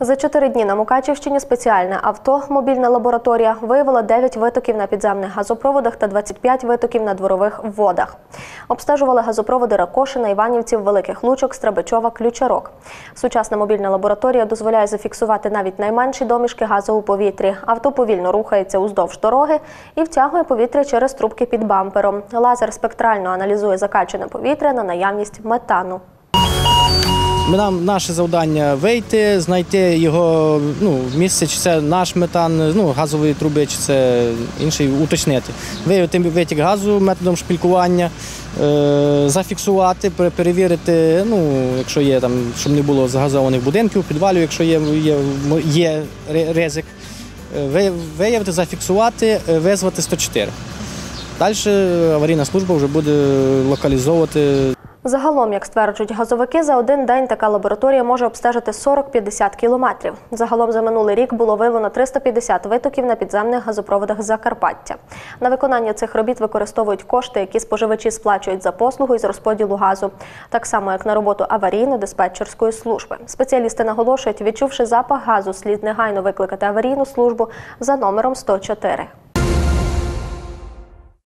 За 4 дні на Мукачівщині спеціальне авто «Мобільна лабораторія» виявило 9 витоків на підземних газопроводах та 25 витоків на дворових водах. Обстежували газопроводи Ракошина, Іванівців, Великих Лучок, Страбичова, Ключарок. Сучасна мобільна лабораторія дозволяє зафіксувати навіть найменші домішки газу у повітрі. Авто повільно рухається уздовж дороги і втягує повітря через трубки під бампером. Лазер спектрально аналізує закачане повітря на наявність метану. Наше завдання вийти, знайти його місце, чи це наш метан, газової труби, чи це інший, уточнити. Виявити витік газу методом шпилькування, зафіксувати, перевірити, якщо є там, щоб не було загазованих будинків, підвалів, якщо є ризик, виявити, зафіксувати, визвати 104. Далі аварійна служба вже буде локалізовувати. Загалом, як стверджують газовики, за один день така лабораторія може обстежити 40-50 кілометрів. Загалом за минулий рік було виявлено 350 витоків на підземних газопроводах Закарпаття. На виконання цих робіт використовують кошти, які споживачі сплачують за послугу із розподілу газу. Так само, як на роботу аварійно-диспетчерської служби. Спеціалісти наголошують, відчувши запах газу, слід негайно викликати аварійну службу за номером 104.